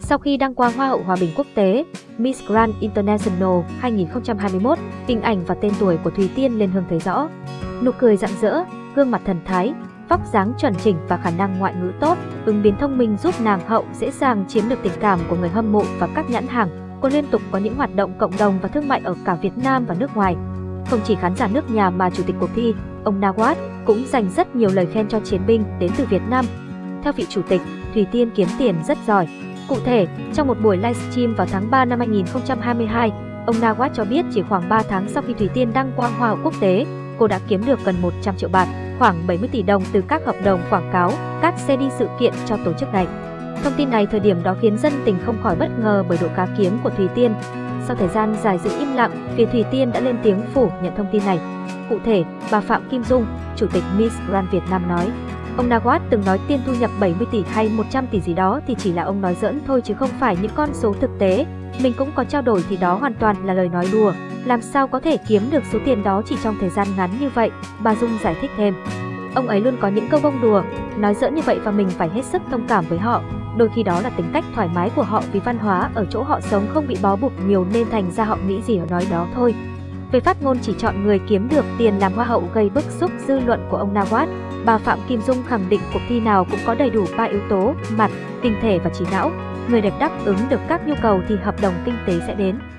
Sau khi đăng quang Hoa hậu Hòa bình quốc tế Miss Grand International 2021, hình ảnh và tên tuổi của Thùy Tiên lên hương thấy rõ. Nụ cười rạng rỡ, gương mặt thần thái, vóc dáng chuẩn chỉnh và khả năng ngoại ngữ tốt, ứng biến thông minh giúp nàng hậu dễ dàng chiếm được tình cảm của người hâm mộ và các nhãn hàng. Cô liên tục có những hoạt động cộng đồng và thương mại ở cả Việt Nam và nước ngoài. Không chỉ khán giả nước nhà mà chủ tịch cuộc thi, ông Nawaz, cũng dành rất nhiều lời khen cho chiến binh đến từ Việt Nam. Theo vị chủ tịch, Thùy Tiên kiếm tiền rất giỏi. Cụ thể, trong một buổi livestream vào tháng 3 năm 2022, ông Nawaz cho biết chỉ khoảng 3 tháng sau khi Thùy Tiên đăng quang Hoa hậu quốc tế, cô đã kiếm được gần 100 triệu bạt, khoảng 70 tỷ đồng từ các hợp đồng quảng cáo, các CD sự kiện cho tổ chức này. Thông tin này thời điểm đó khiến dân tình không khỏi bất ngờ bởi độ cá kiếm của Thùy Tiên. Sau thời gian dài giữ im lặng, phía Thùy Tiên đã lên tiếng phủ nhận thông tin này. Cụ thể, bà Phạm Kim Dung, chủ tịch Miss Grand Việt Nam nói, ông Nawaz từng nói Tiên thu nhập 70 tỷ hay 100 tỷ gì đó thì chỉ là ông nói giỡn thôi chứ không phải những con số thực tế. Mình cũng có trao đổi thì đó hoàn toàn là lời nói đùa. Làm sao có thể kiếm được số tiền đó chỉ trong thời gian ngắn như vậy, bà Dung giải thích thêm. Ông ấy luôn có những câu bông đùa, nói giỡn như vậy và mình phải hết sức thông cảm với họ. Đôi khi đó là tính cách thoải mái của họ vì văn hóa ở chỗ họ sống không bị bó buộc nhiều nên thành ra họ nghĩ gì ở nói đó thôi. Về phát ngôn chỉ chọn người kiếm được tiền làm hoa hậu gây bức xúc dư luận của ông Nawaz, bà Phạm Kim Dung khẳng định cuộc thi nào cũng có đầy đủ 3 yếu tố, mặt, kinh thể và trí não. Người đẹp đáp ứng được các nhu cầu thì hợp đồng kinh tế sẽ đến.